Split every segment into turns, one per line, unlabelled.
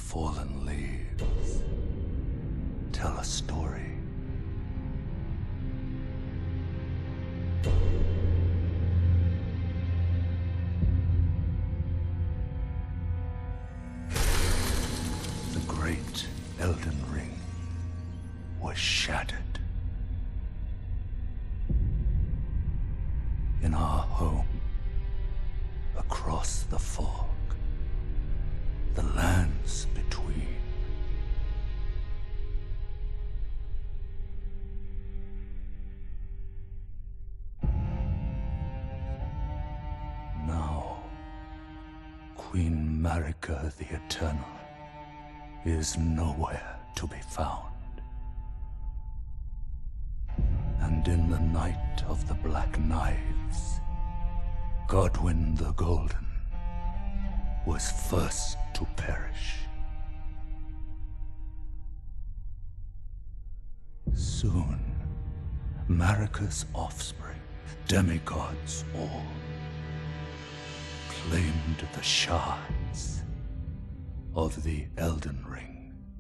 fallen leaves tell a story. The great Elden Ring was shattered. In our home, across the fog, the lands between. Now, Queen Marika the Eternal is nowhere to be found. And in the night of the Black Knives, Godwyn the Golden was first to perish. Soon, Marika's offspring, demigods all, claimed the shards of the Elden Ring.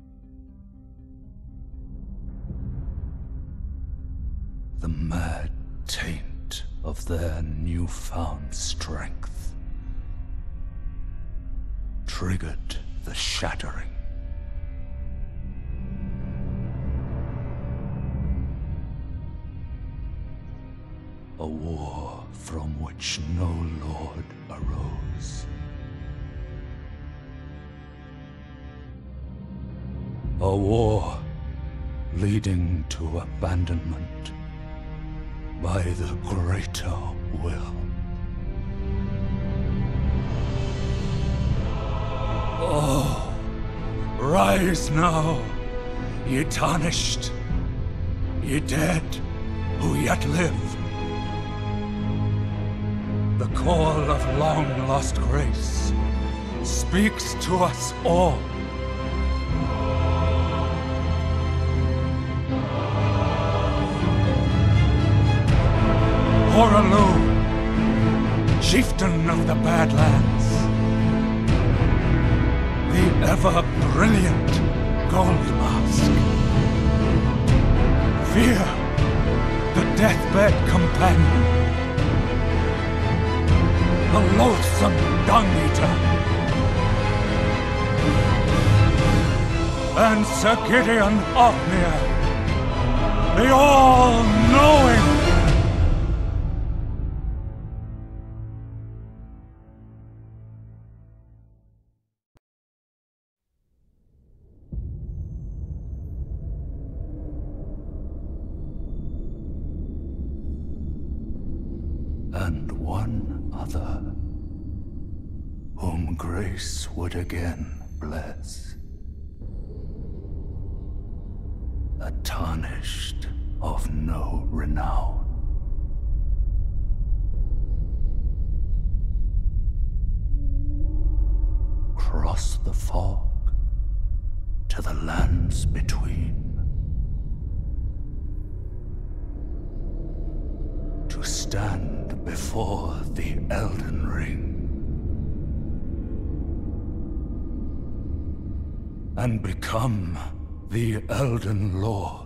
The mad taint of their newfound strength triggered the shattering. A war from which no lord arose. A war leading to abandonment by the greater will. Oh, rise now, ye tarnished, ye dead who yet live. The call of long-lost grace speaks to us all. Hoarah, chieftain of the Badlands, the ever-brilliant Gold Mask. Fear, the deathbed companion, the loathsome Dung-Eater, and Sir Gideon Ofnir, the all-knowing. And one other, whom grace would again bless. A tarnished of no renown. Cross the fog to the lands between. To stand before the Elden Ring and become the Elden Lord.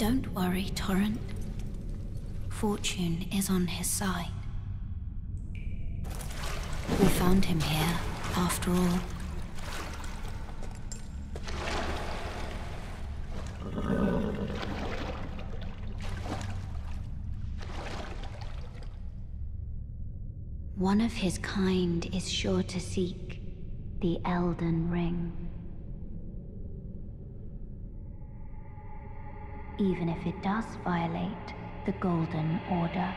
Don't worry, Torrent. Fortune is on his side. We found him here, after all. One of his kind is sure to seek the Elden Ring. Even if it does violate the Golden Order.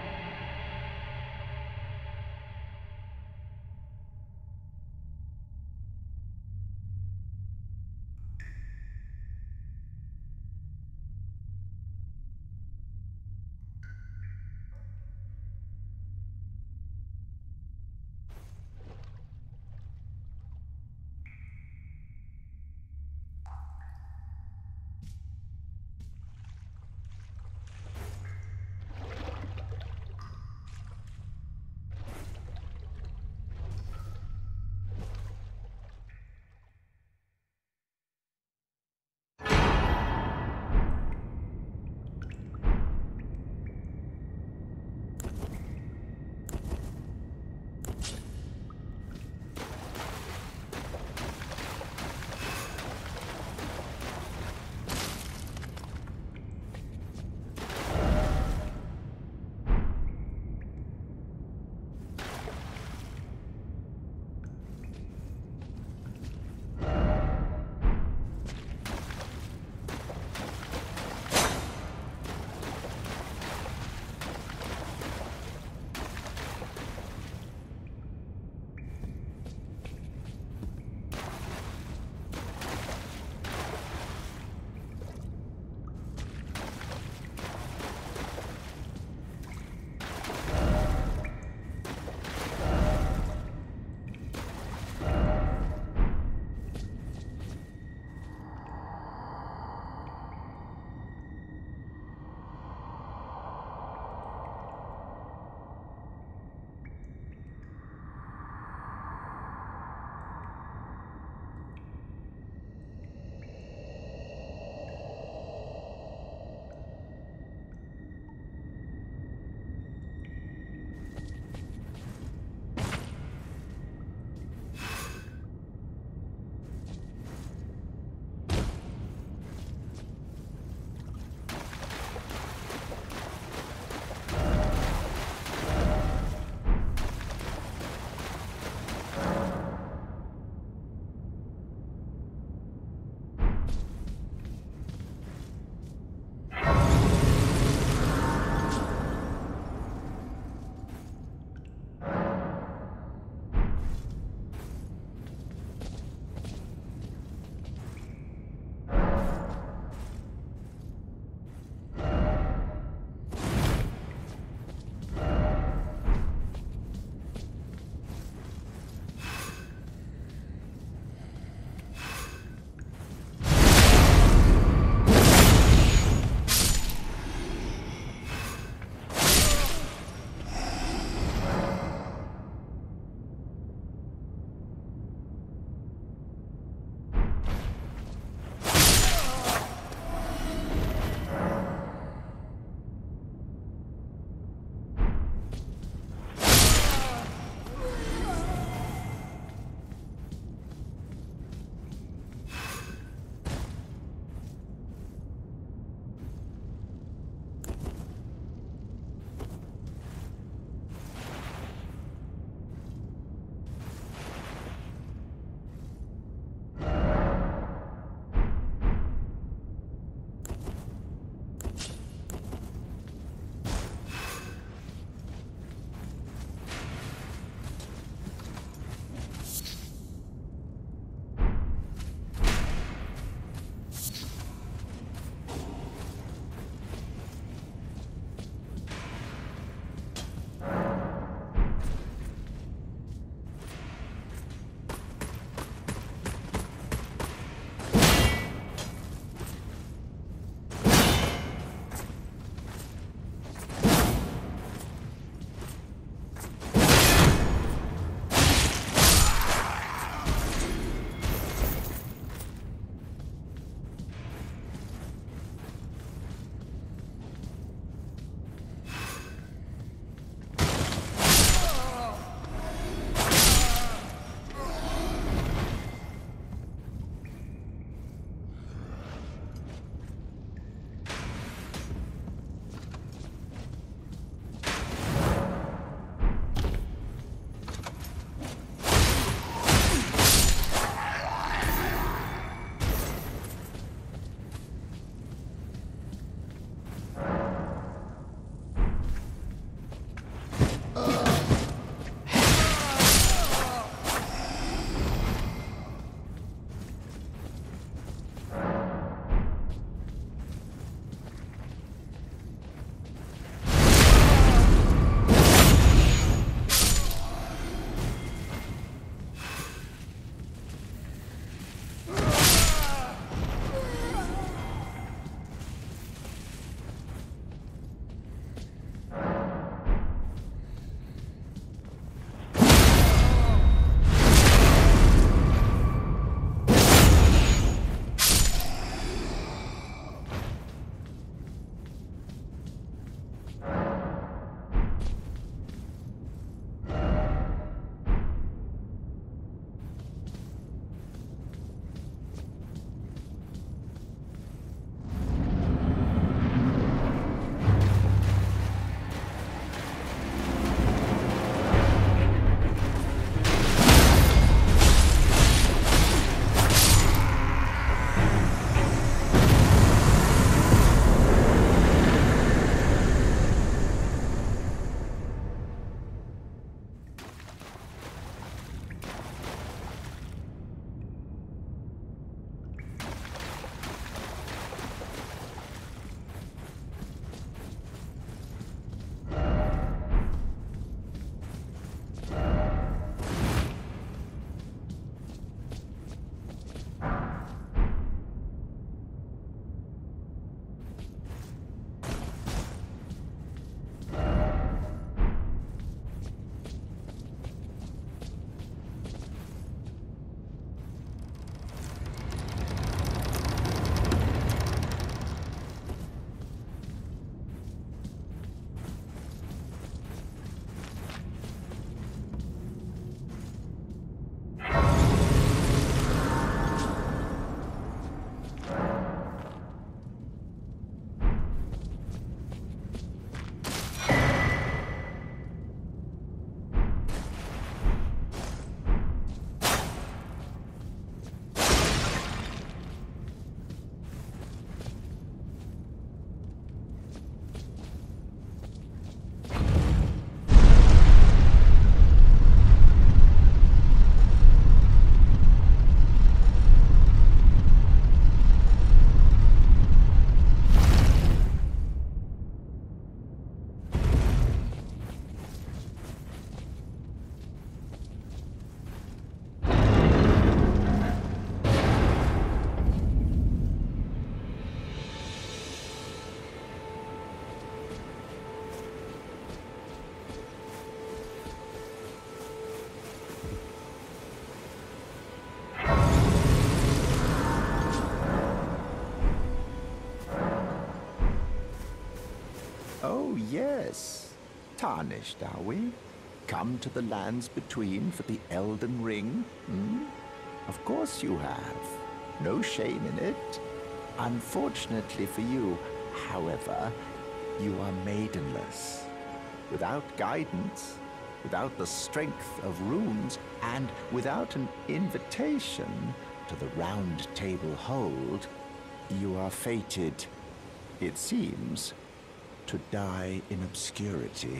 Yes. Tarnished, are we? Come to the lands between for the Elden Ring? Hmm? Of course you have. No shame in it. Unfortunately for you, however, you are maidenless. Without guidance, without the strength of runes, and without an invitation to the Round Table Hold, you are fated, it seems, to die in obscurity.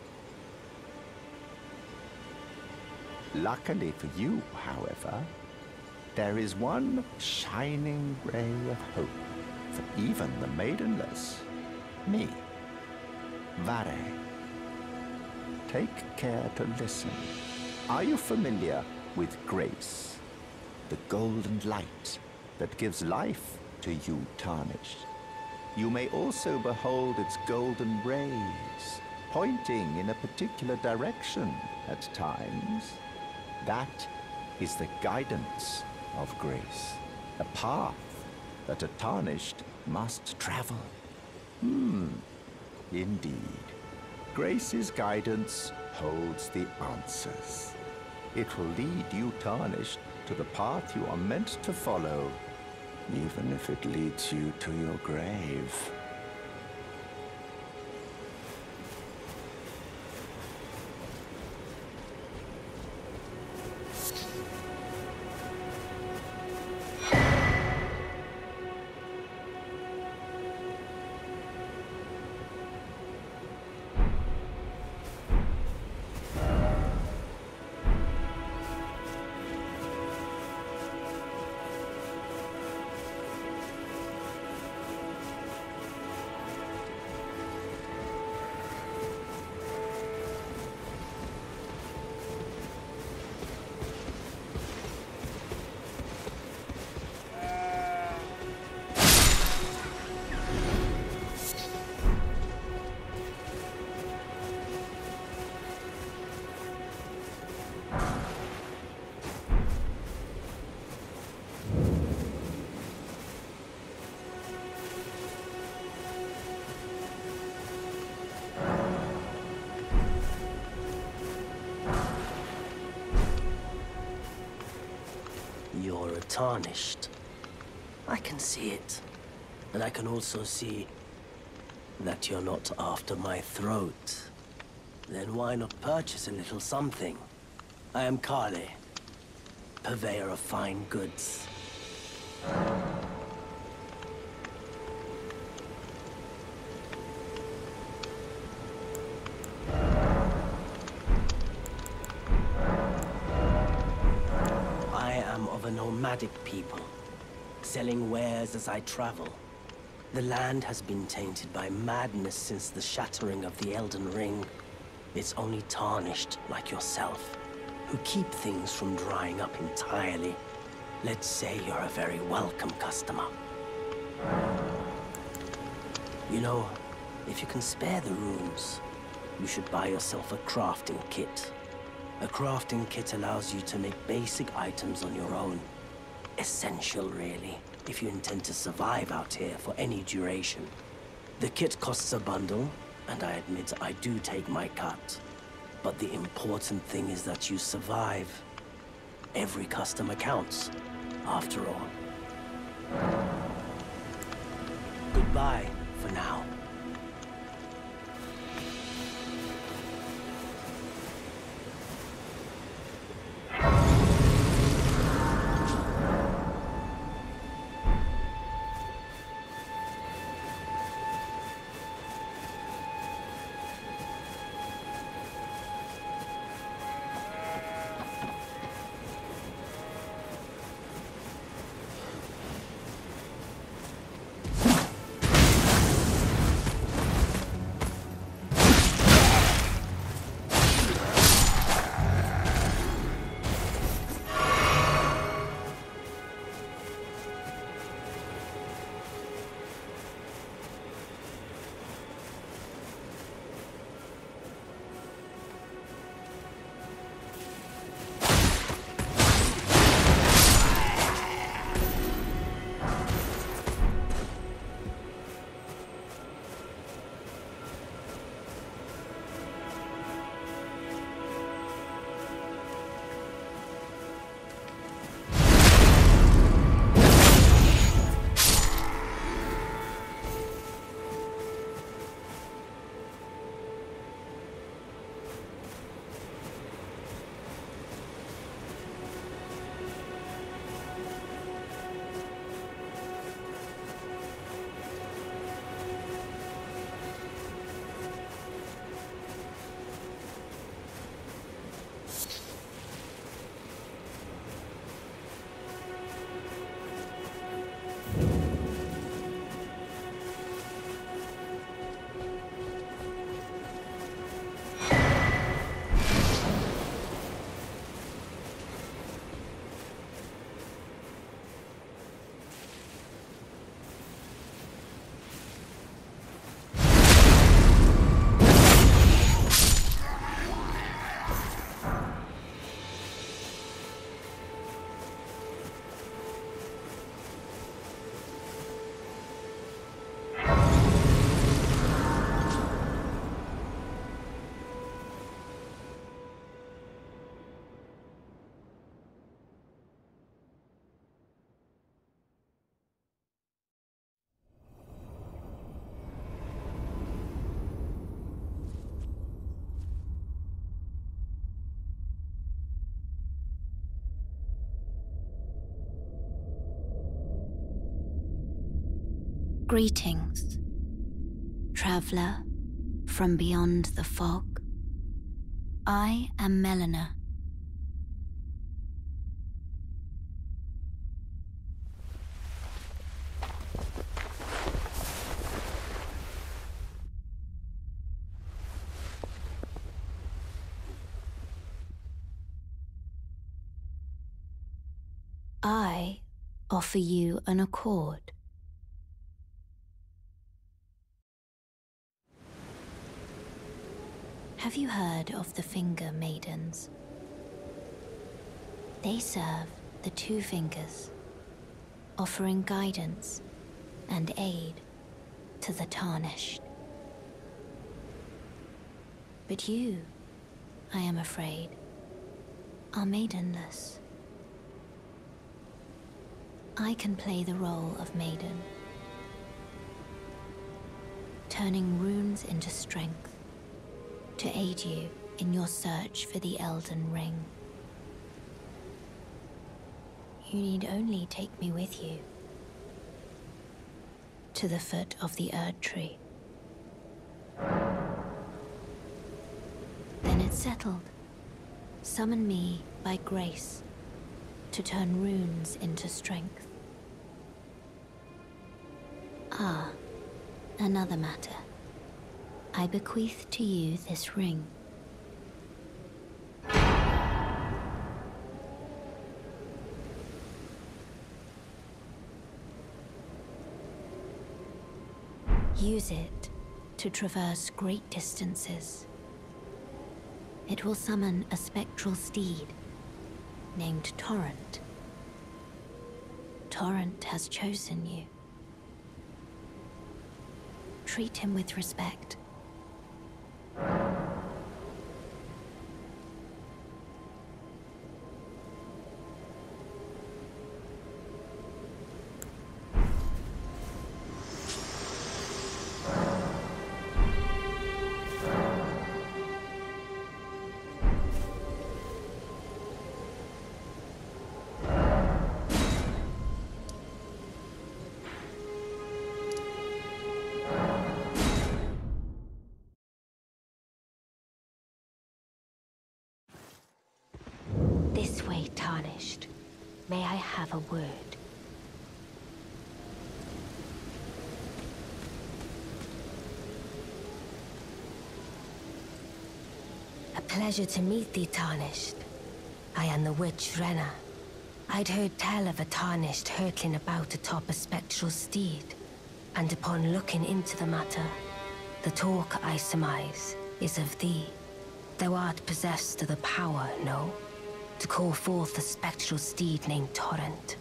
Luckily for you, however, there is one shining ray of hope for even the maidenless. Me, Vare. Take care to listen. Are you familiar with grace? The golden light that gives life to you tarnished. You may also behold its golden rays, pointing in a particular direction at times. That is the guidance of grace, a path that a tarnished must travel. Indeed. Grace's guidance holds the answers. It will lead you tarnished to the path you are meant to follow, even if it leads you to your grave.
You're tarnished. I can see it. And I can also see that you're not after my throat. Then why not purchase a little something? I am Kale, purveyor of fine goods. Nomadic people, selling wares as I travel. The land has been tainted by madness since the shattering of the Elden Ring. It's only tarnished like yourself, who keep things from drying up entirely. Let's say you're a very welcome customer. You know, if you can spare the runes, you should buy yourself a crafting kit. A crafting kit allows you to make basic items on your own. Essential, really, if you intend to survive out here for any duration. The kit costs a bundle, and I admit I do take my cut. But the important thing is that you survive. Every customer counts, after all. Goodbye, for now.
Greetings, traveler from beyond the fog. I am Melina. I offer you an accord. Have you heard of the Finger Maidens? They serve the Two Fingers, offering guidance and aid to the Tarnished. But you, I am afraid, are maidenless. I can play the role of maiden, turning runes into strength to aid you in your search for the Elden Ring. You need only take me with you to the foot of the Erd Tree. Then it's settled. Summon me by grace to turn runes into strength. Ah, another matter. I bequeath to you this ring. Use it to traverse great distances. It will summon a spectral steed named Torrent. Torrent has chosen you. Treat him with respect. This way, Tarnished. May I have a word? A pleasure to meet thee, Tarnished. I am the witch Renna. I'd heard tell of a Tarnished hurtling about atop a spectral steed, and upon looking into the matter, the talk, I surmise, is of thee. Thou art possessed of the power, no? To call forth a spectral steed named Torrent.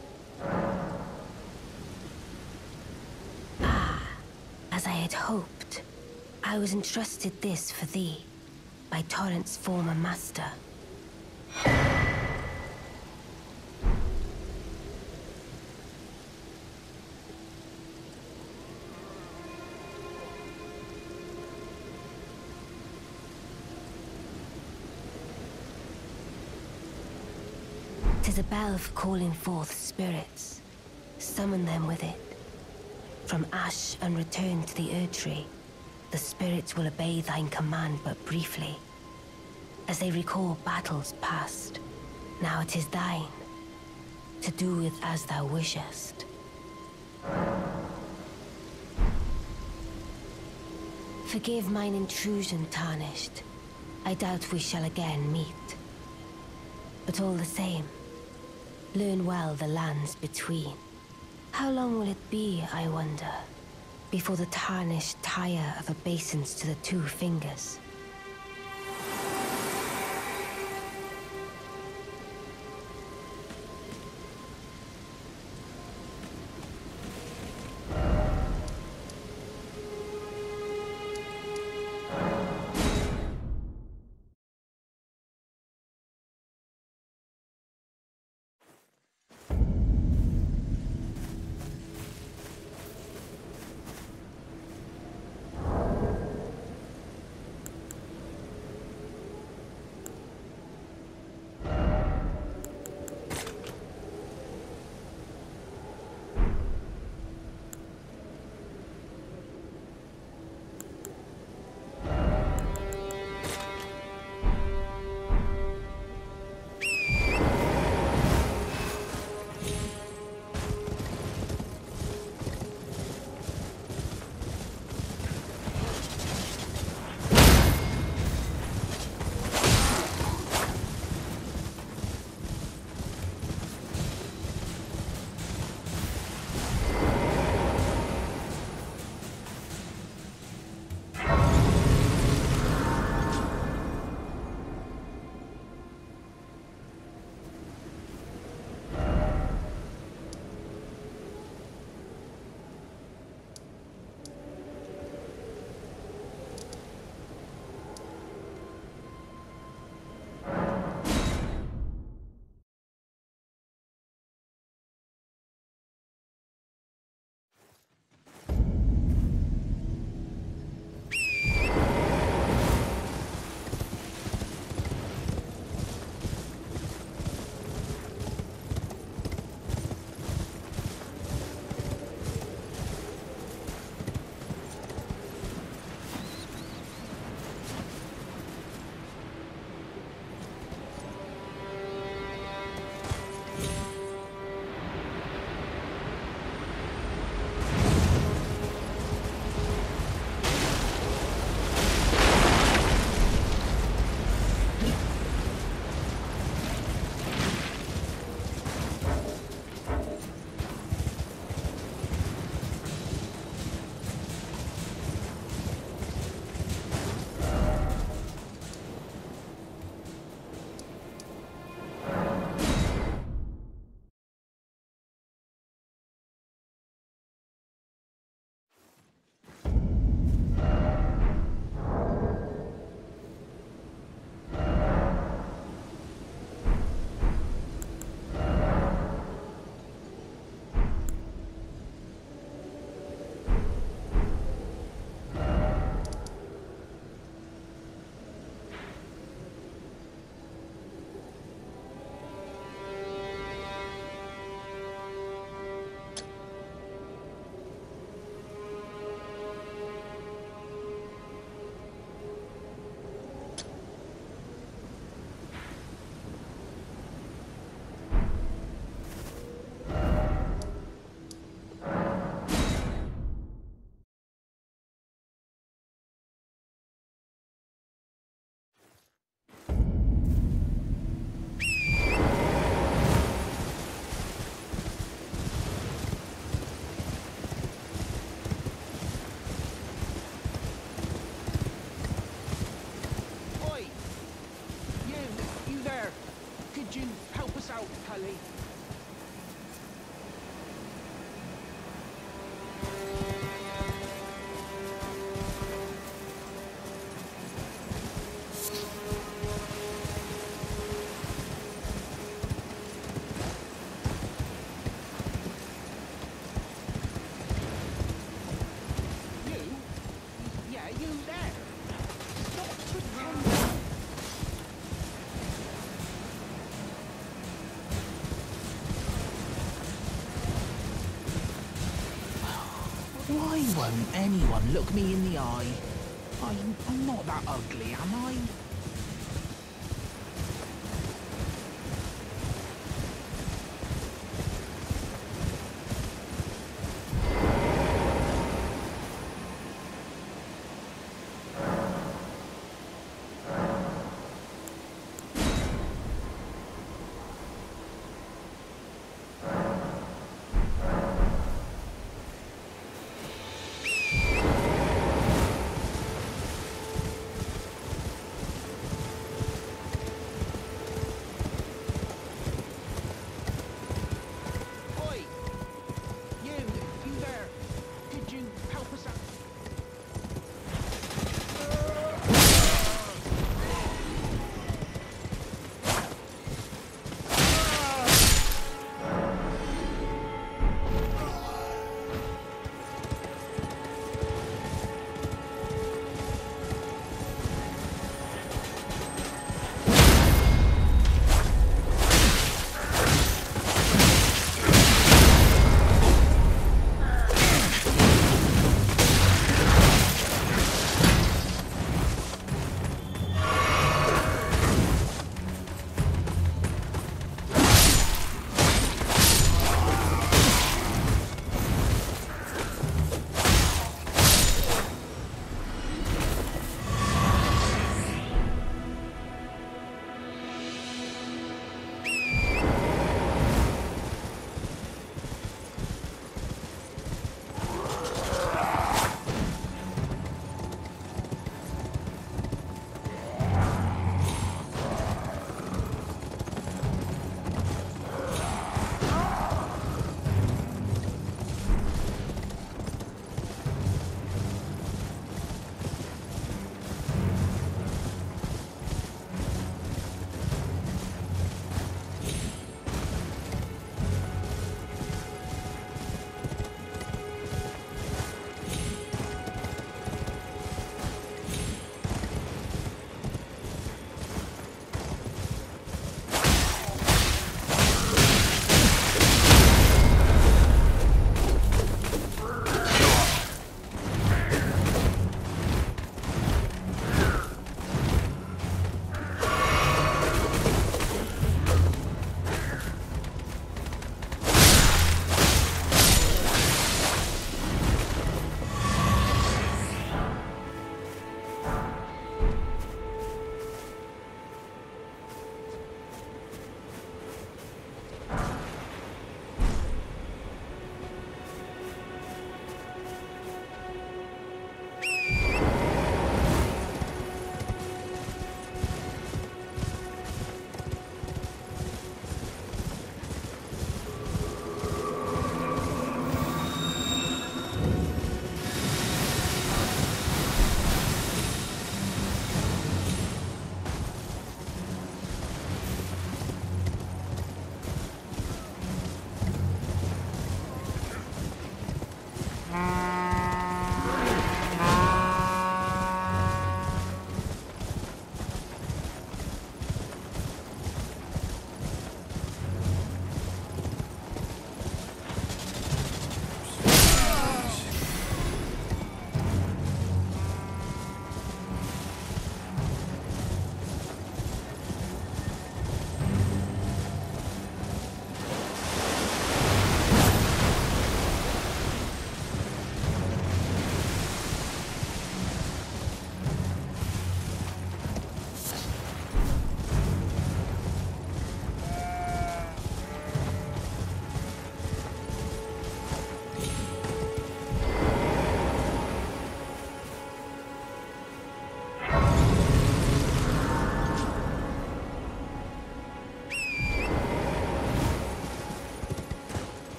Ah, as I had hoped, I was entrusted this for thee by Torrent's former master. "'Tis a bell for calling forth spirits. Summon them with it. From ash and return to the Erd Tree, the spirits will obey thine command but briefly. As they recall battles past, now it is thine, to do with as thou wishest." Forgive mine intrusion, Tarnished. I doubt we shall again meet. But all the same, learn well the lands between. How long will it be, I wonder, before the Tarnished tire of obeisance to the Two Fingers?
Why won't anyone look me in the eye? I'm not that ugly, am I?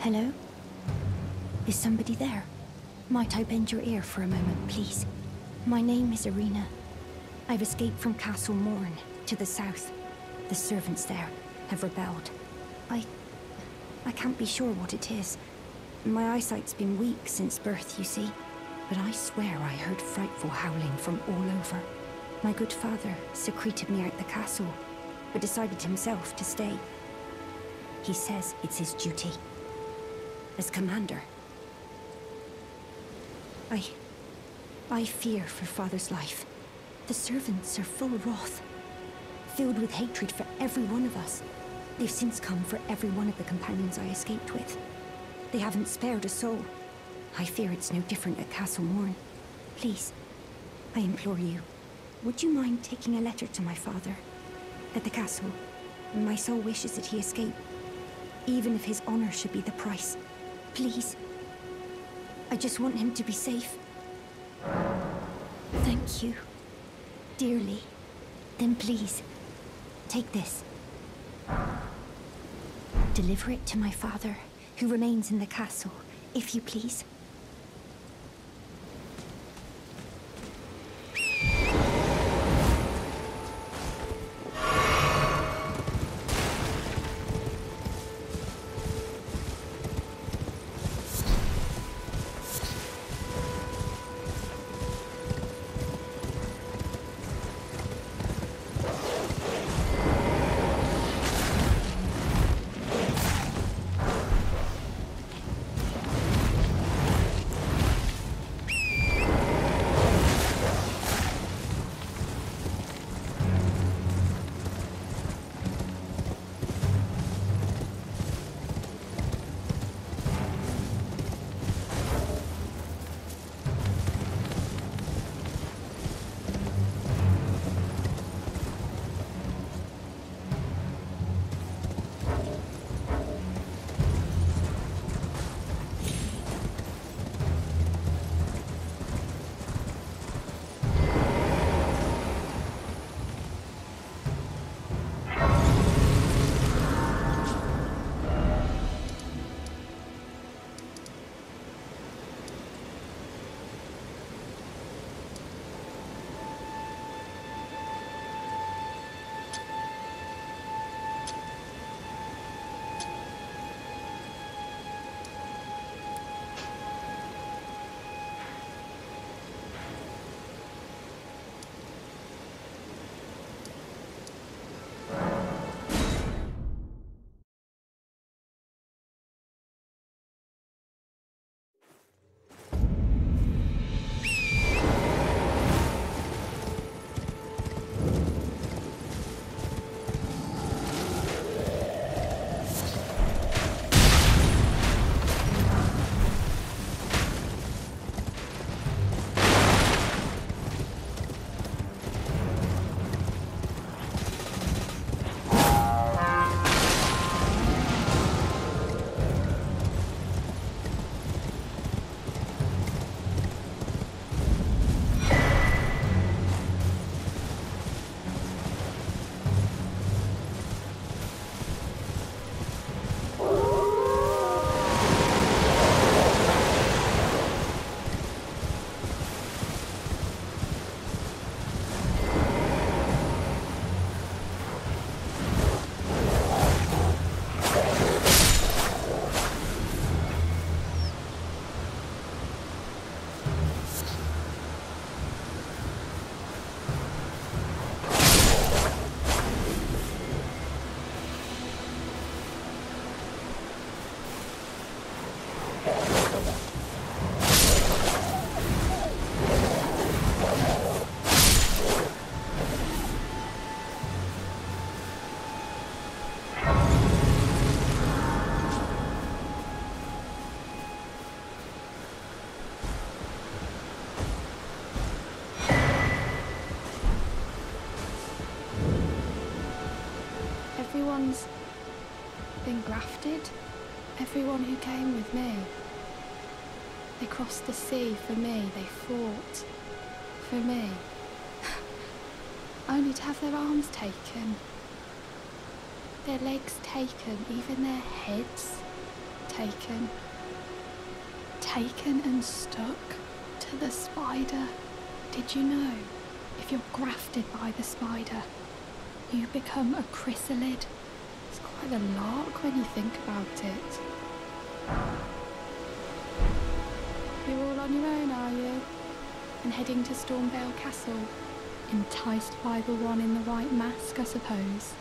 Hello? Is somebody there? Might I bend your ear for a moment, please? My name is Irina. I've escaped from Castle Morn to the south. The servants there have rebelled. I can't be sure what it is. My eyesight's been weak since birth, you see. But I swear I heard frightful howling from all over. My good father secreted me out the castle, but decided himself to stay. He says it's his duty. As commander. I fear for father's life. The servants are full of wrath, filled with hatred for every one of us. They've since come for every one of the companions I escaped with. They haven't spared a soul. I fear it's no different at Castle Morn. Please, I implore you, would you mind taking a letter to my father? At the castle, my soul wishes that he escape, even if his honor should be the price. Please. I just want him to be safe. Thank you. Dearly. Then please, take this. Deliver it to my father, who remains in the castle, if you please.
Everyone's been grafted. Everyone who came with me. They crossed the sea for me. They fought for me. Only to have their arms taken. Their legs taken, even their heads taken. Taken and stuck to the spider. Did you know, if you're grafted by the spider, you become a chrysalid? It's quite a lark when you think about it. You're all on your own, are you? And heading to Stormvale Castle? Enticed by the one in the white mask, I suppose.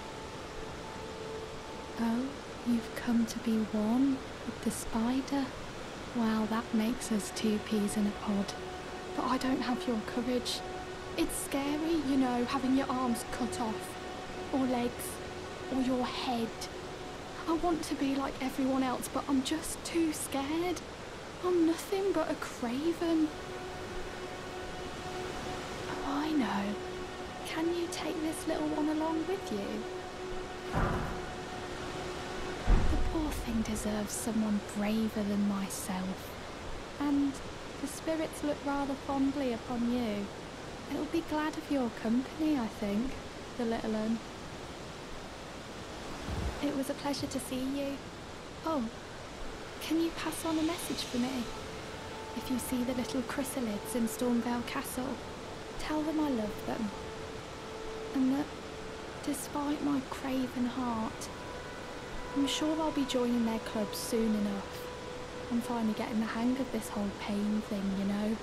Oh, you've come to be one with the spider? Well, that makes us two peas in a pod. But I don't have your courage. It's scary, you know, having your arms cut off, or legs, or your head. I want to be like everyone else, but I'm just too scared. I'm nothing but a craven. Oh, I know. Can you take this little one along with you? The poor thing deserves someone braver than myself. And the spirits look rather fondly upon you. It'll be glad of your company, I think, the little un. It was a pleasure to see you. Oh, can you pass on a message for me? If you see the little chrysalids in Stormvale Castle, tell them I love them. And that, despite my craven heart, I'm sure I'll be joining their club soon enough. I'm finally getting the hang of this whole pain thing, you know.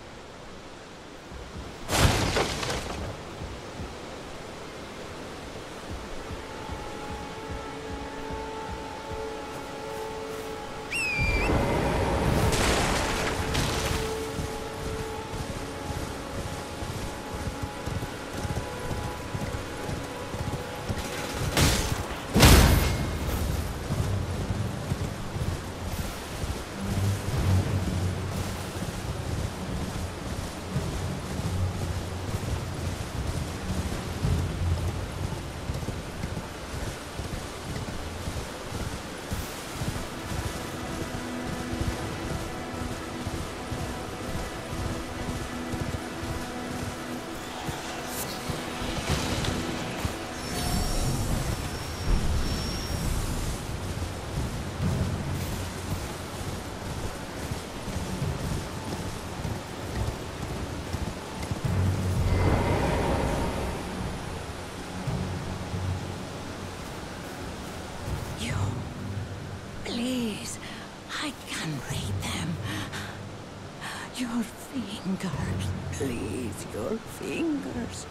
Please, I can read them. Your fingers, please, your fingers.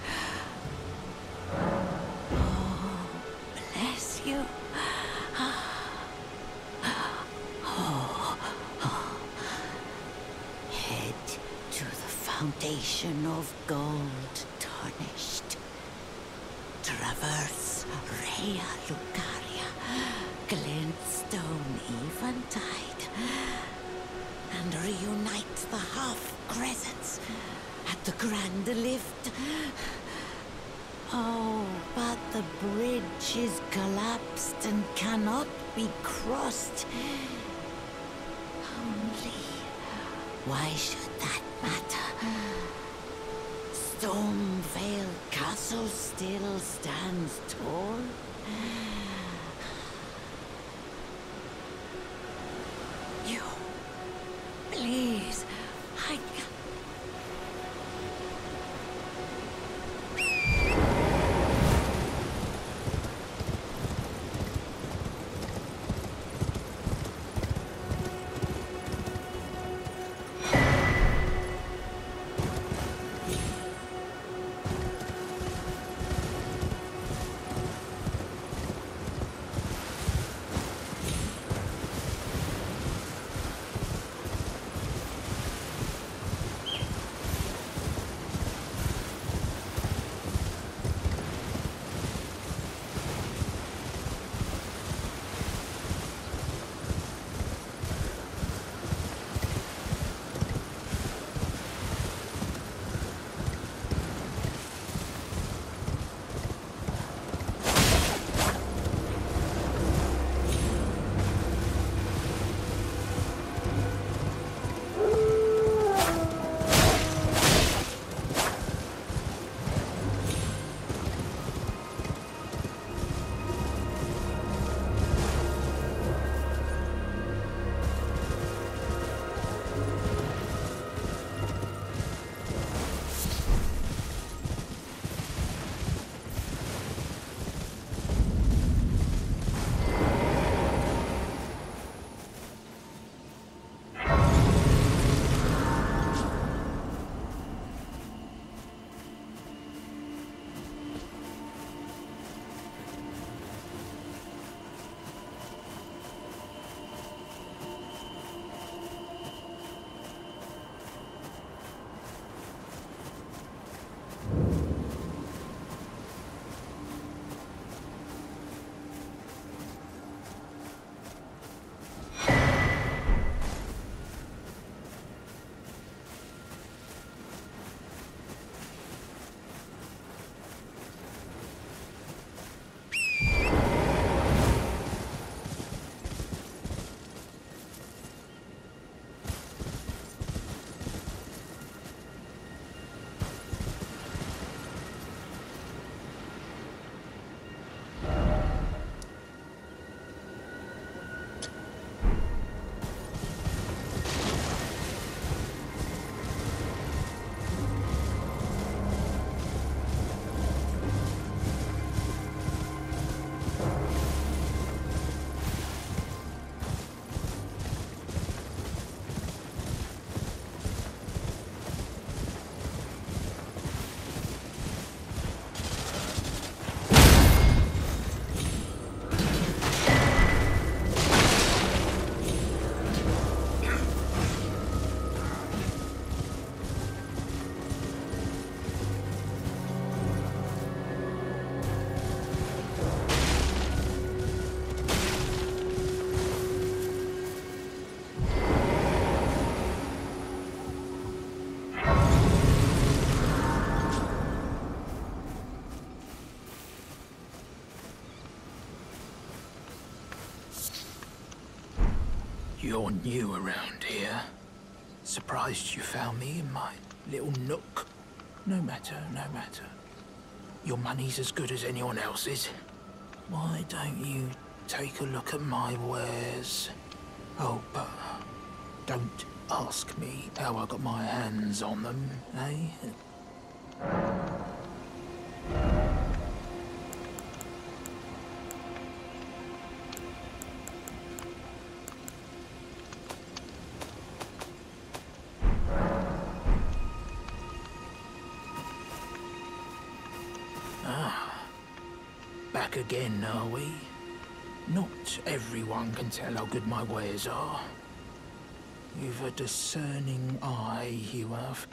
Oh, bless you. Head to the foundation of gold tarnished. Traverse Rhea Lucaria, glintstone eventide, and reunite the half-crescents at the grand lift. Oh, but the bridge is collapsed and cannot be crossed. Only, why should that matter? Stormvale Castle still stands tall. You, please, I can't.
You're new around here. Surprised you found me in my little nook. No matter, no matter. Your money's as good as anyone else's. Why don't you take a look at my wares? Oh, but don't ask me how I got my hands on them, eh? Back again, are we? Not everyone can tell how good my wares are. You've a discerning eye, you have.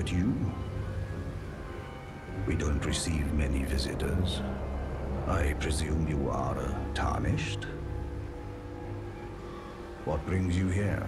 at you. We don't receive many visitors. I presume you are tarnished? What brings you here?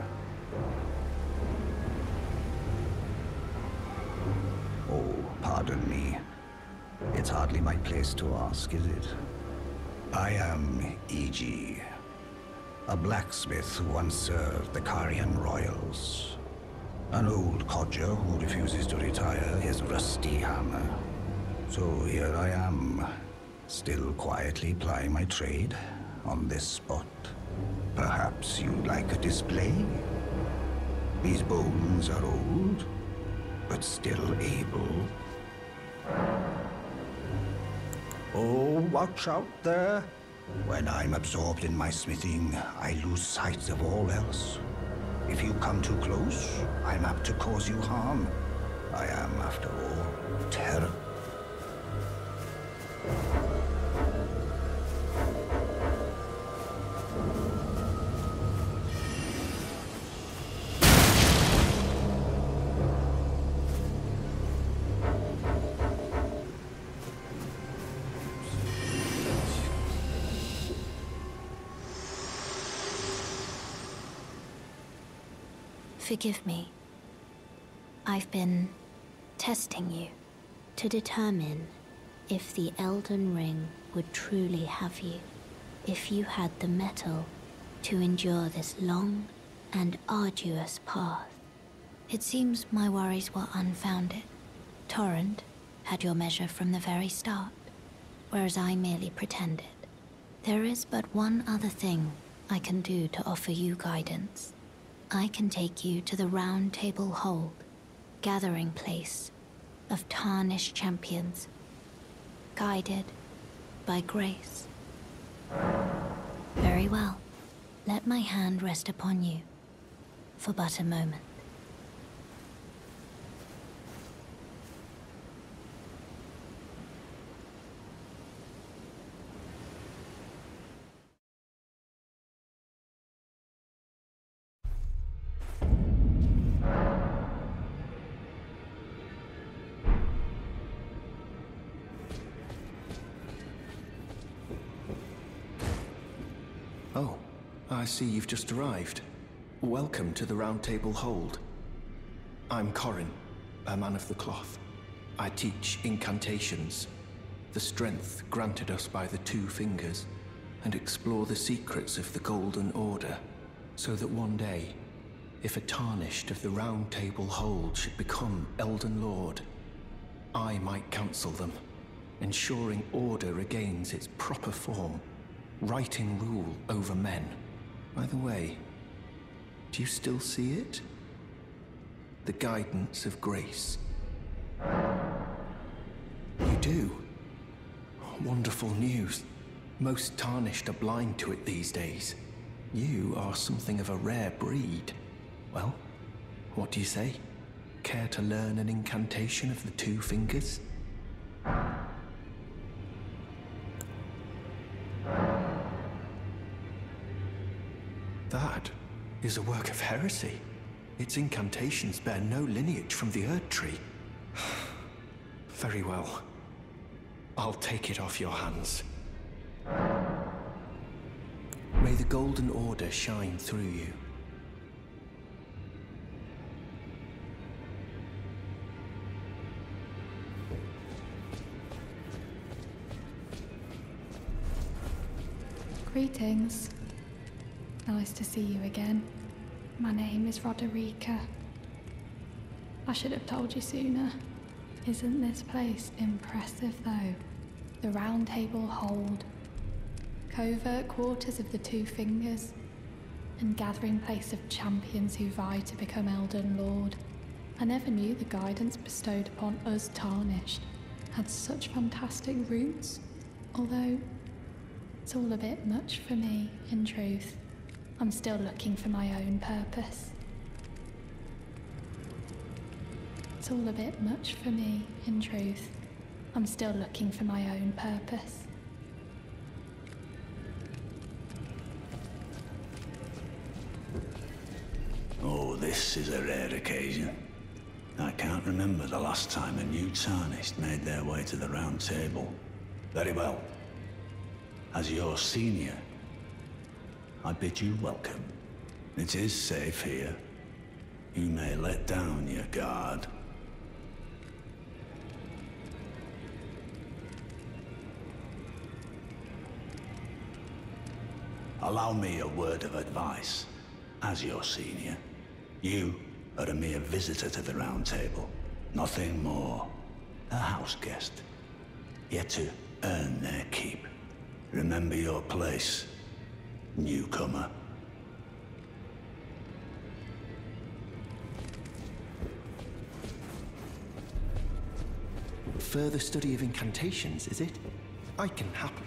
Oh, pardon me. It's hardly my place to ask, is it? I am E.G., a blacksmith who once served the Carian royals. An old codger who refuses to retire his rusty hammer. So here I am, still quietly plying my trade on this spot. Perhaps you'd like a display? These bones are old, but still able. Oh, watch out there. When I'm absorbed in my smithing, I lose sight of all else. If you come too close, I'm apt to cause you harm. I am, after all, terror.
Forgive me. I've been testing you to determine if the Elden Ring would truly have you, if you had the mettle to endure this long and arduous path. It seems my worries were unfounded. Torrent had your measure from the very start, whereas I merely pretended. There is but one other thing I can do to offer you guidance. I can take you to the Round Table Hold, gathering place of tarnished champions, guided by grace. Very well. Let my hand rest upon you for but a moment.
Oh, I see you've just arrived. Welcome to the Round Table Hold. I'm Corrin, a man of the cloth. I teach incantations, the strength granted us by the Two Fingers, and explore the secrets of the Golden Order, so that one day, if a Tarnished of the Round Table Hold should become Elden Lord, I might counsel them, ensuring order regains its proper form, righting rule over men. By the way, do you still see it? The guidance of grace. You do? Wonderful news. Most Tarnished are blind to it these days. You are something of a rare breed. Well, what do you say? Care to learn an incantation of the Two Fingers? That is a work of heresy. Its incantations bear no lineage from the Erd Tree. Very well. I'll take it off your hands. May the Golden Order shine through you.
Greetings. Nice to see you again. My name is Roderica. I should have told you sooner. Isn't this place impressive though? The Round Table Hold, covert quarters of the Two Fingers, and gathering place of champions who vie to become Elden Lord. I never knew the guidance bestowed upon us Tarnished had such fantastic roots, although it's all a bit much for me, in truth. I'm still looking for my own purpose. It's all a bit much for me, in truth. I'm still looking for my own purpose.
Oh, this is a rare occasion. I can't remember the last time a new Tarnished made their way to the Round Table. Very well. As your senior, I bid you welcome. It is safe here. You may let down your guard. Allow me a word of advice. As your senior, you are a mere visitor to the Round Table. Nothing more. A house guest. Yet to earn their keep. Remember your place, newcomer.
Further study of incantations, is it? I can happily.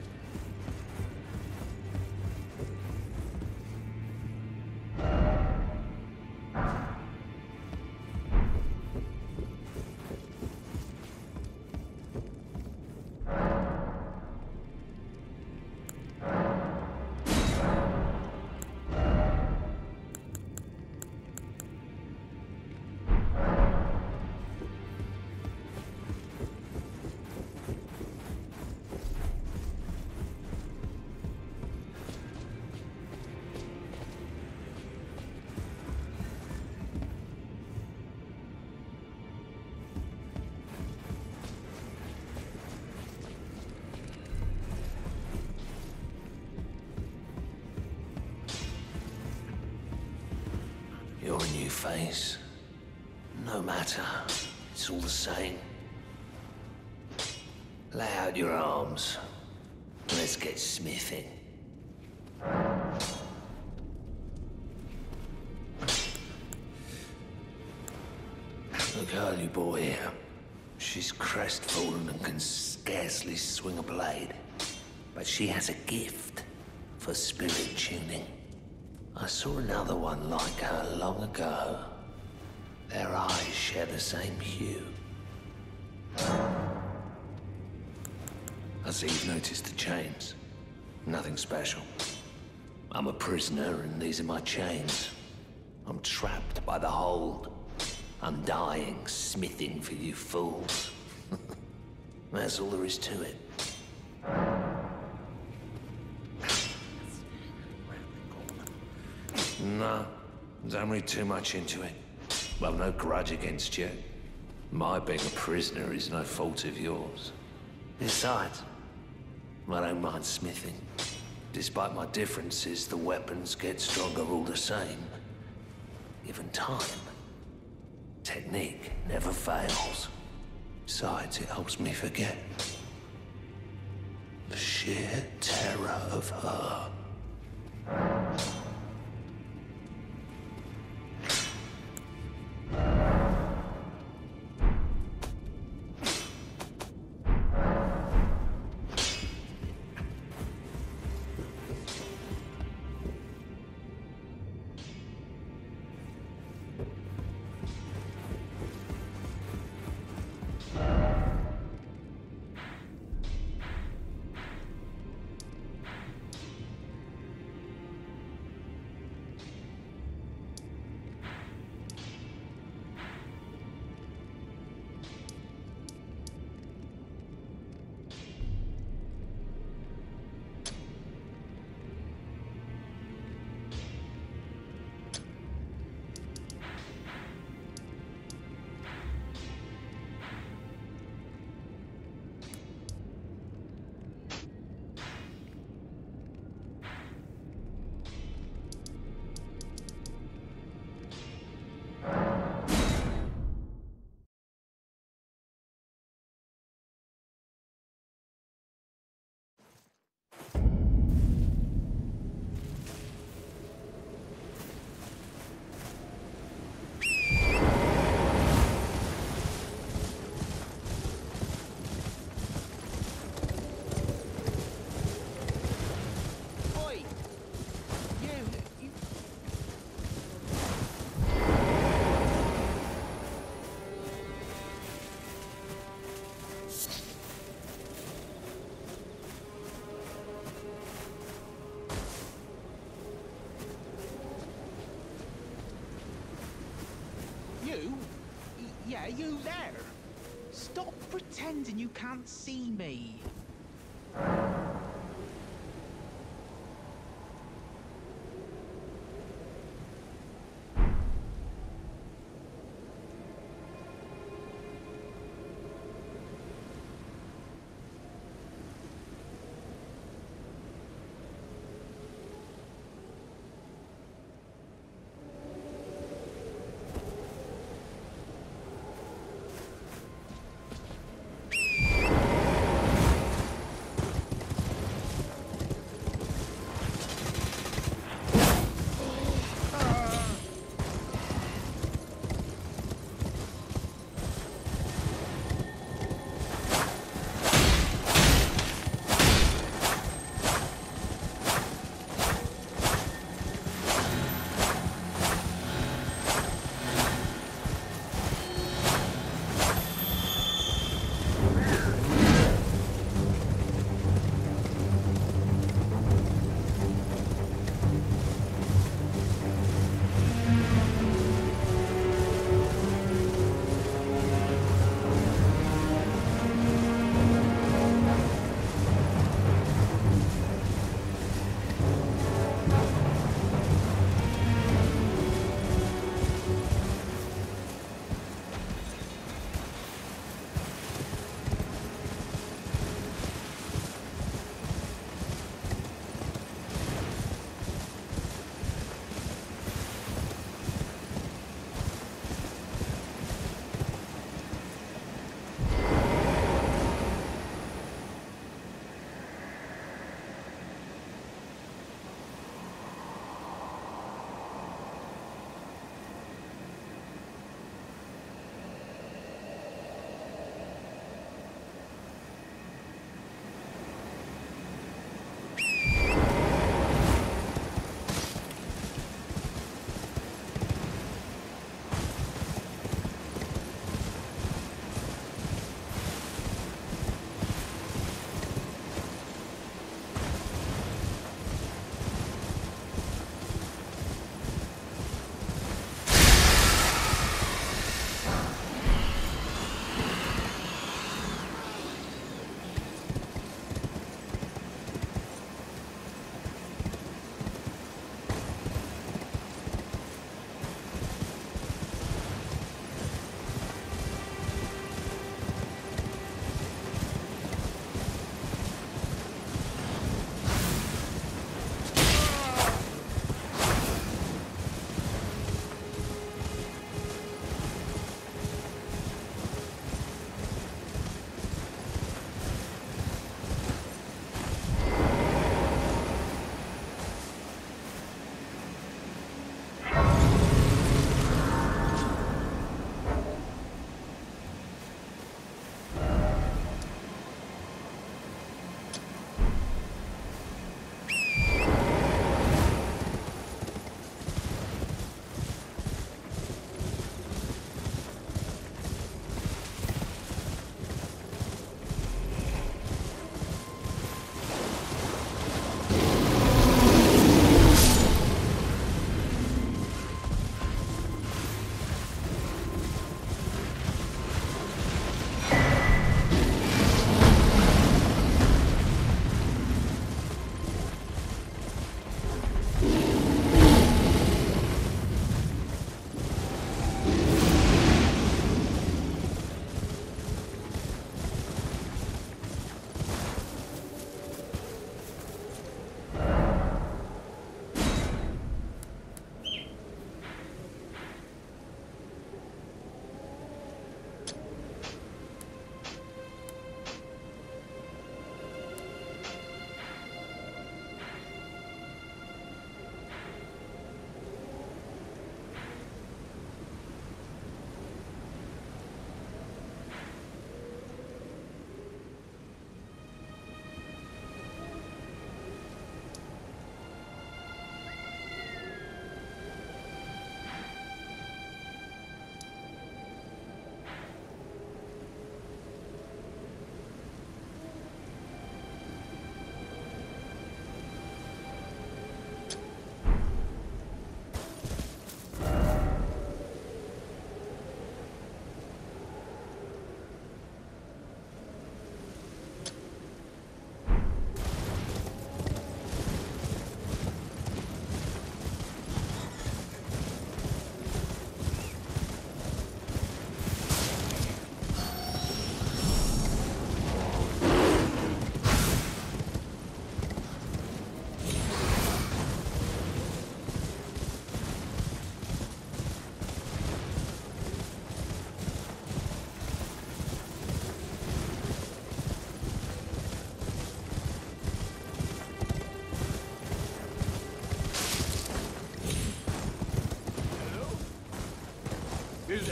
You're a new face. No matter. It's all the same. Lay out your arms. Let's get smithing. The girly boy here. She's crestfallen and can scarcely swing a blade. But she has a gift for spirit tuning. I saw another one like her long ago. Their eyes share the same hue. I see you've noticed the chains. Nothing special. I'm a prisoner and these are my chains. I'm trapped by the hold. I'm dying, smithing for you fools. That's all there is to it. No, don't read too much into it. I've no grudge against you. My being a prisoner is no fault of yours. Besides, I don't mind smithing. Despite my differences, the weapons get stronger all the same. Given time, technique never fails. Besides, it helps me forget the sheer terror of her.
you there? Stop pretending you can't see me.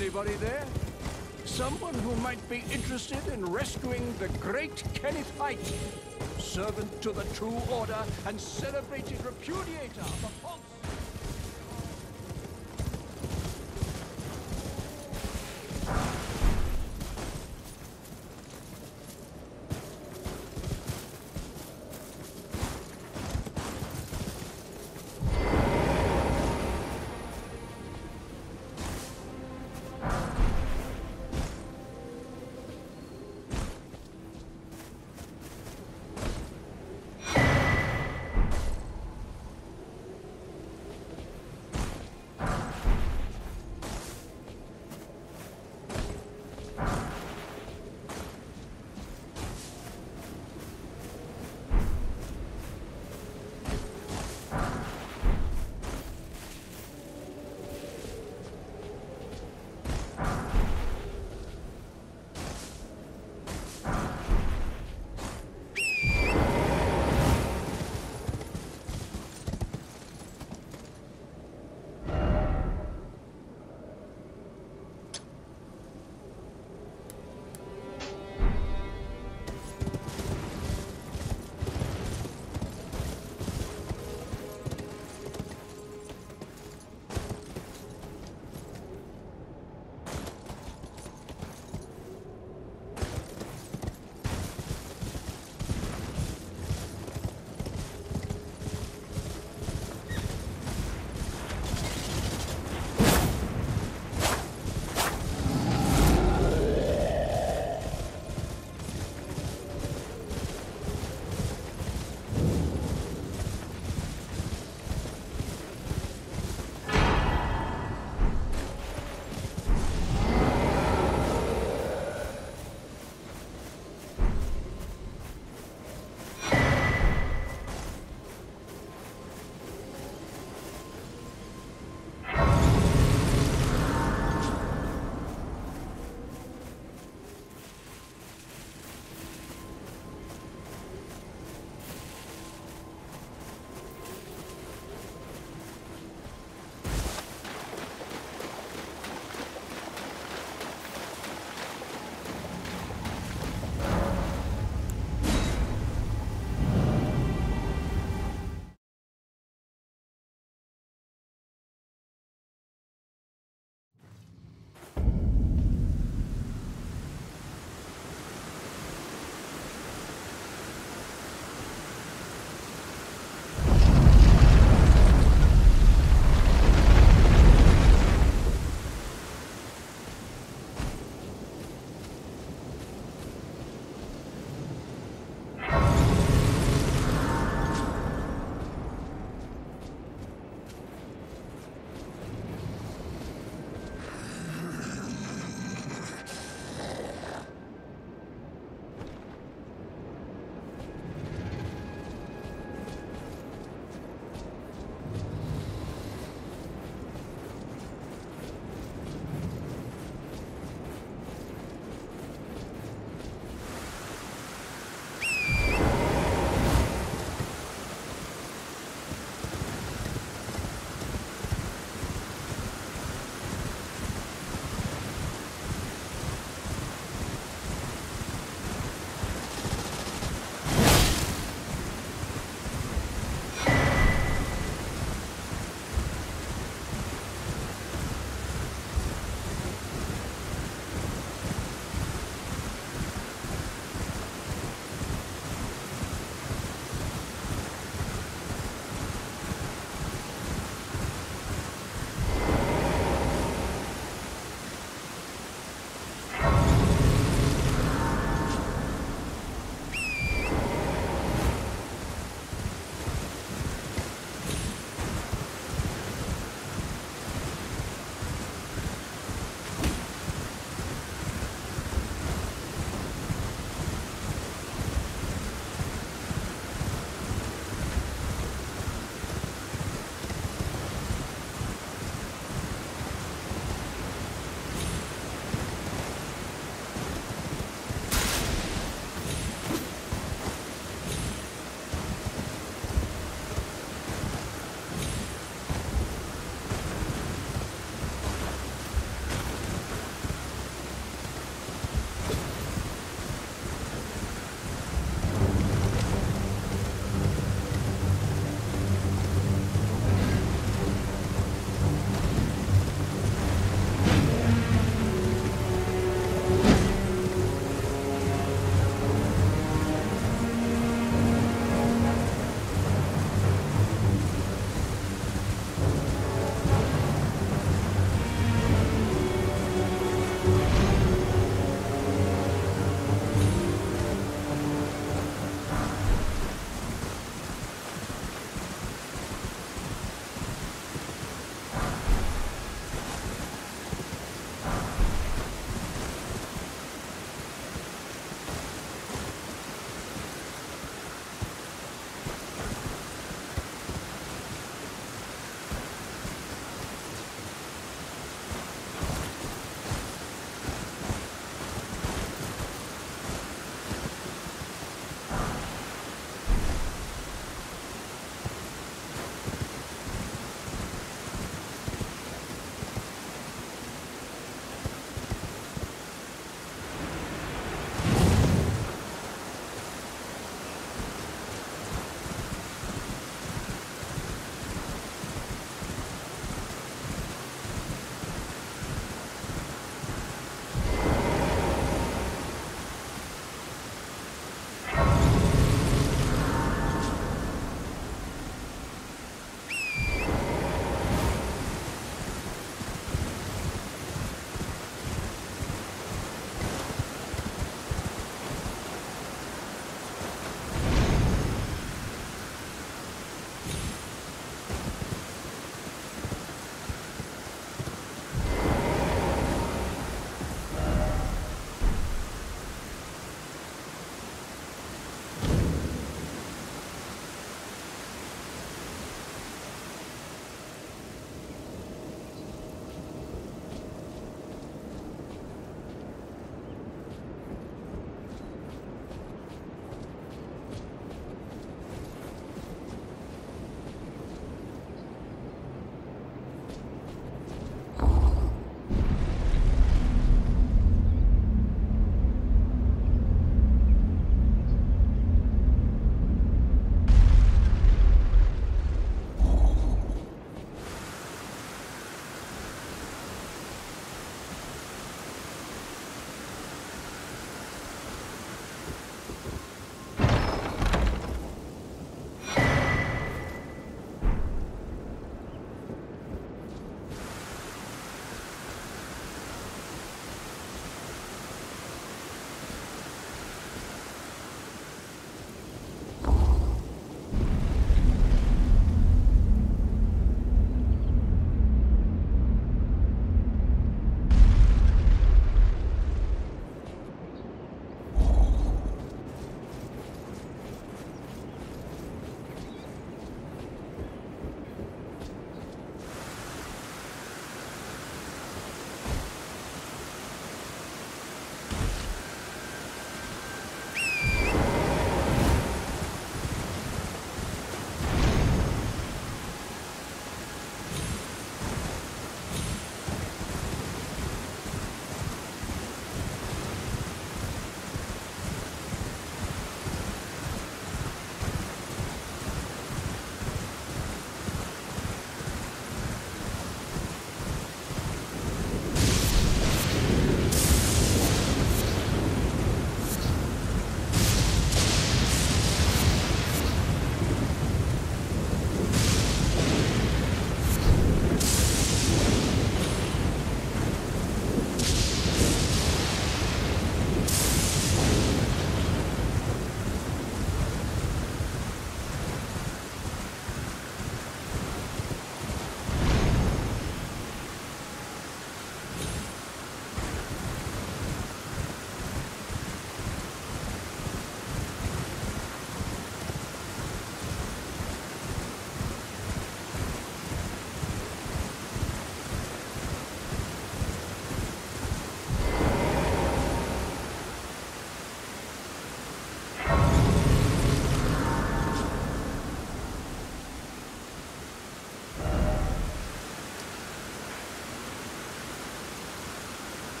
Anybody there? Someone who might be interested in rescuing the great Kenneth Haight, servant to the True Order and celebrated repudiator of the false...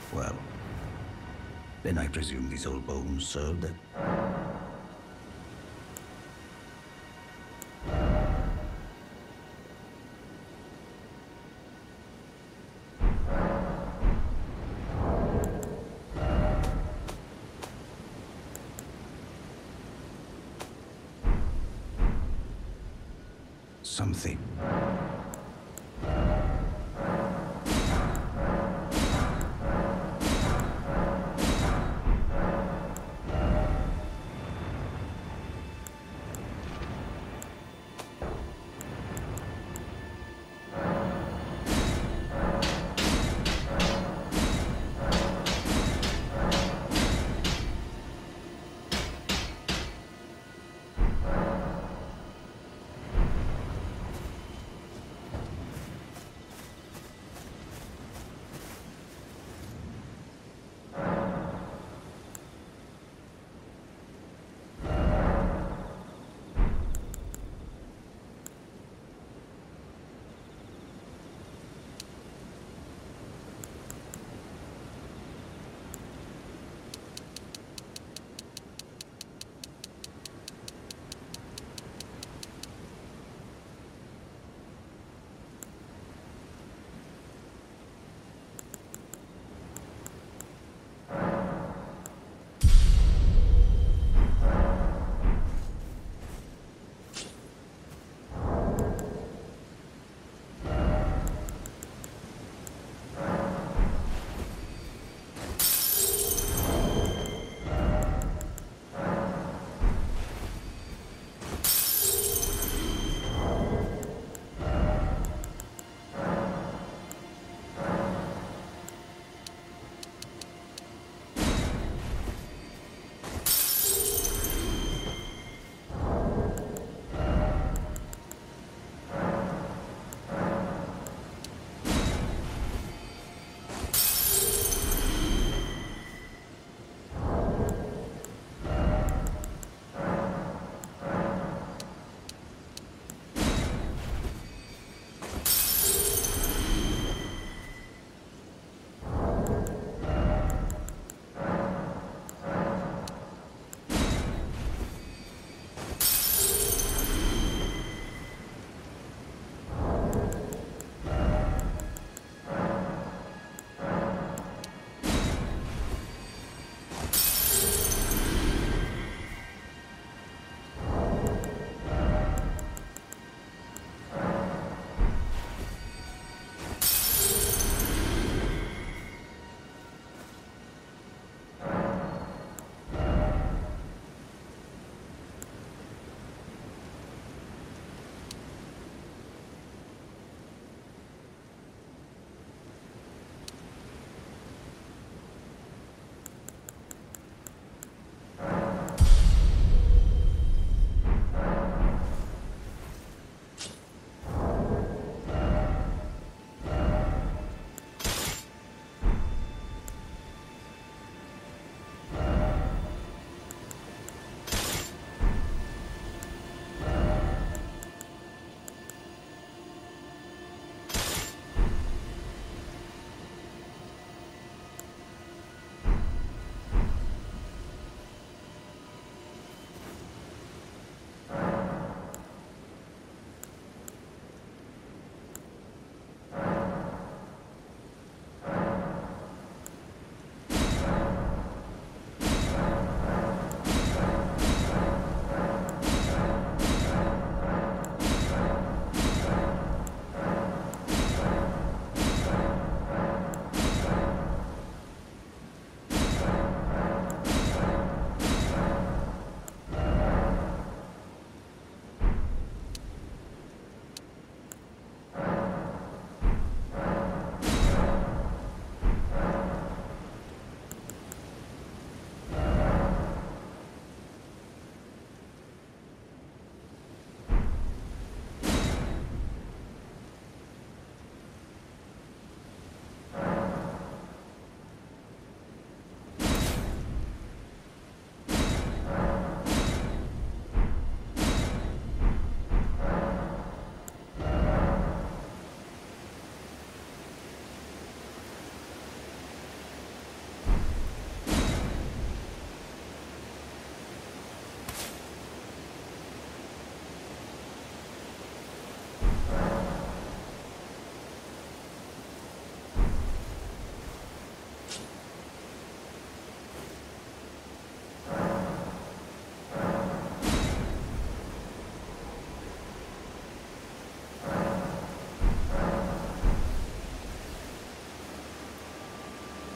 Well, then I presume these old bones served it. Something.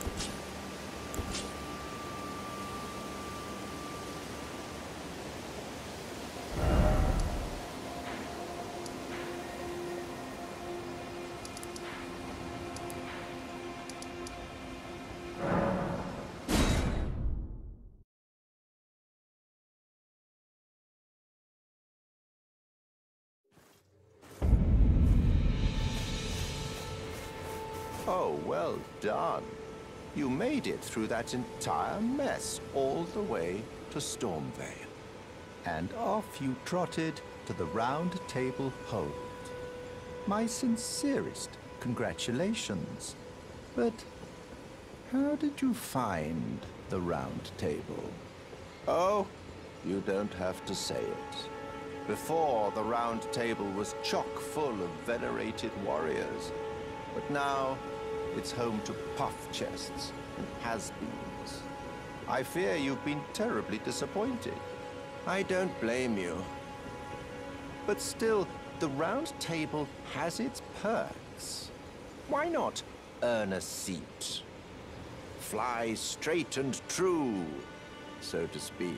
Oh, well done. You made it through that entire mess all the way to Stormvale. And off you trotted to the Round Table Hold. My sincerest congratulations. But how did you find the Round Table? Oh, you don't have to say it. Before, the Round Table was chock full of venerated warriors. But now, it's home to puff chests and has-beens. I fear you've been terribly disappointed. I don't blame you. But still, the Round Table has its perks. Why not earn a seat? Fly straight and true, so to speak.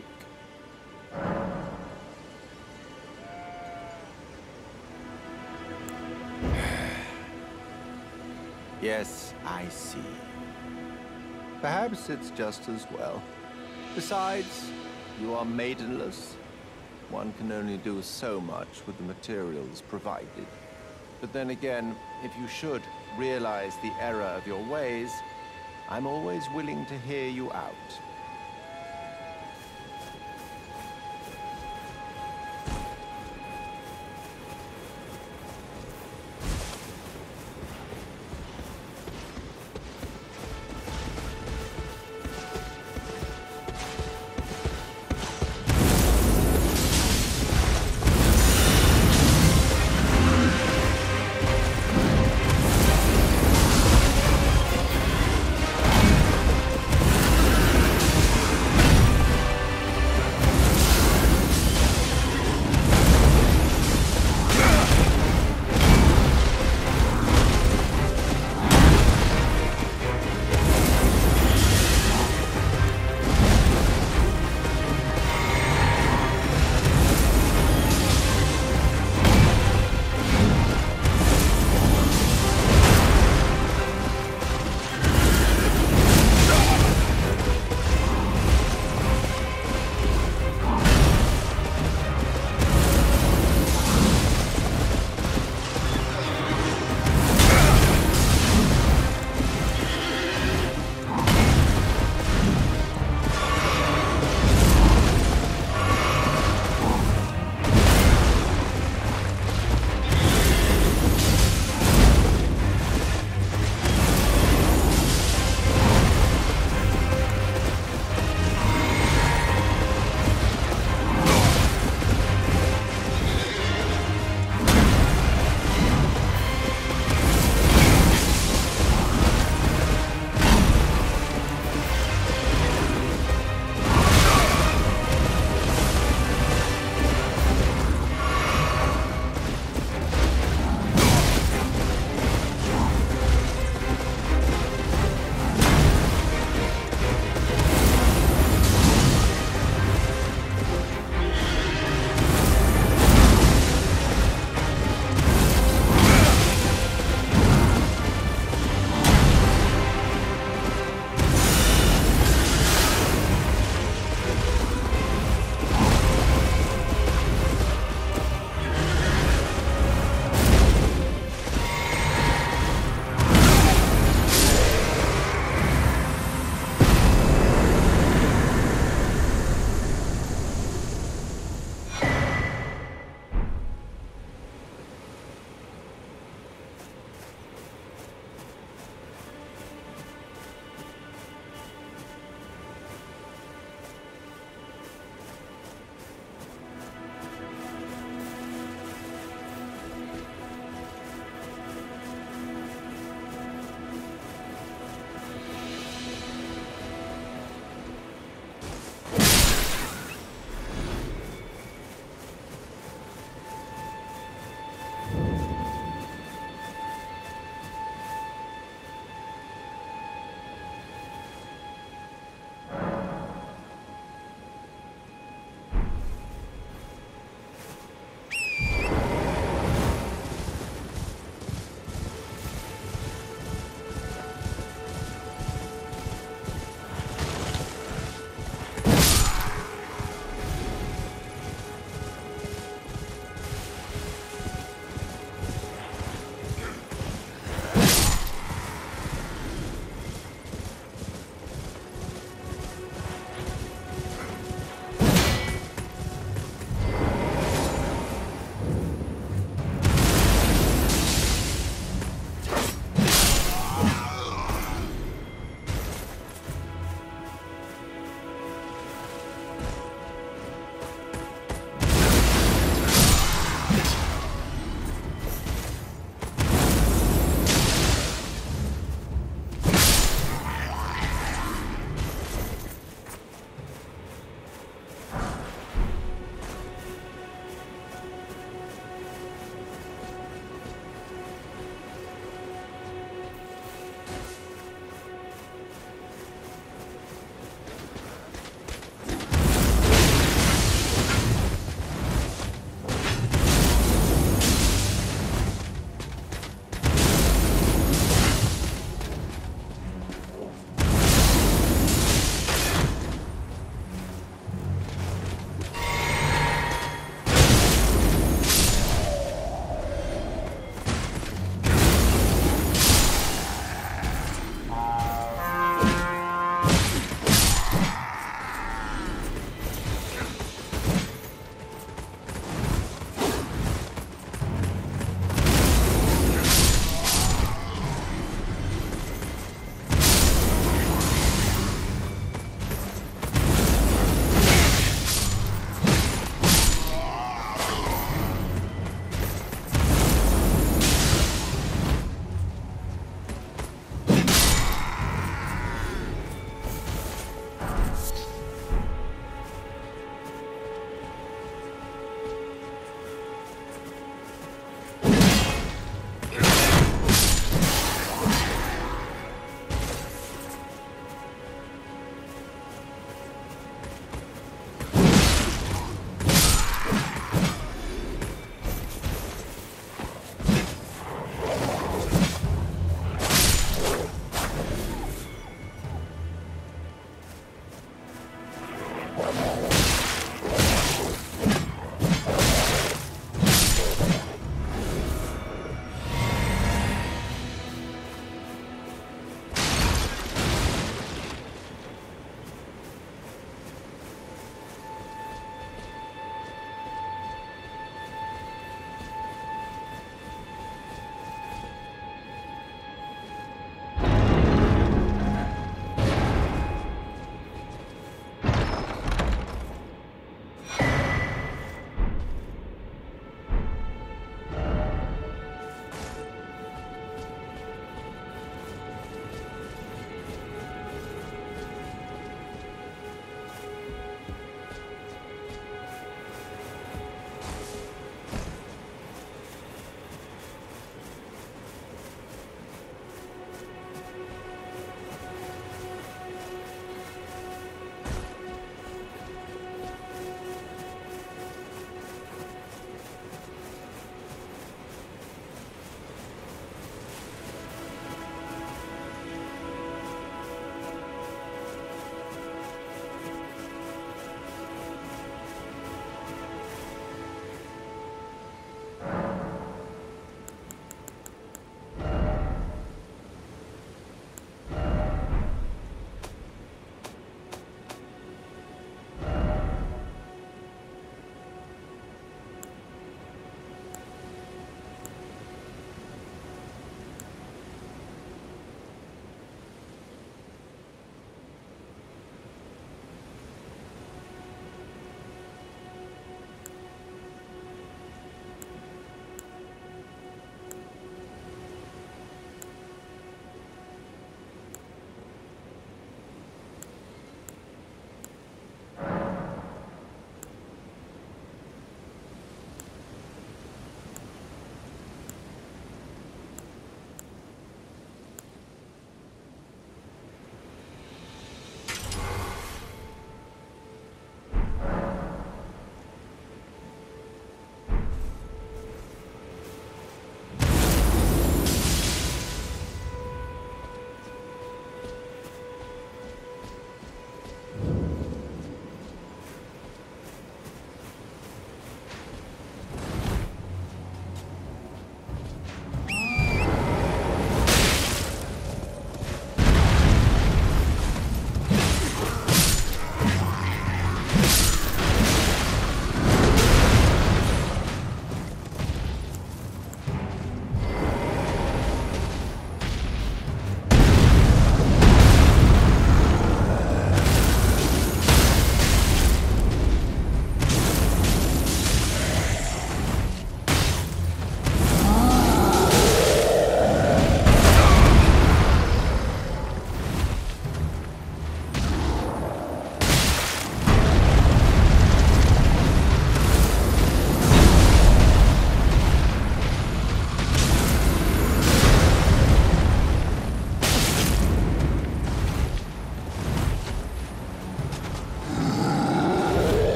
Yes, I see. Perhaps it's just as well. Besides, you are maidenless. One can only do so much with the materials provided. But then again, if you should realize the error of your ways, I'm always willing to hear you out.